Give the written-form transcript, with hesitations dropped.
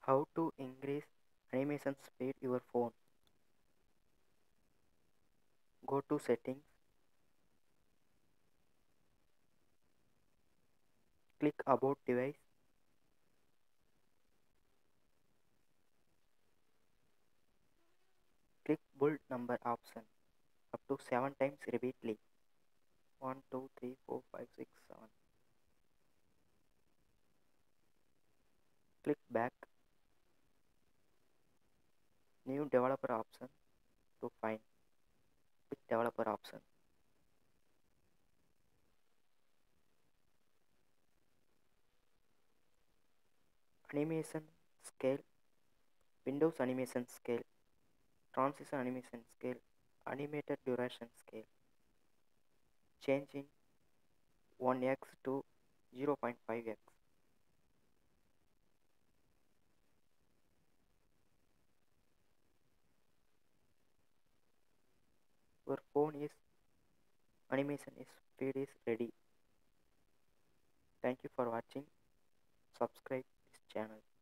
How to increase animation speed your phone. Go to settings, click about device, click bold number option up to 7 times repeatedly. 1, 2, 3, 4, 5, 6, 7. Click back, new developer option to find. Click developer option. Animation scale, Windows animation scale, transition animation scale, animated duration scale. Changing 1x to 0.5x. Your phone is animation is speed is ready. Thank you for watching. Subscribe this channel.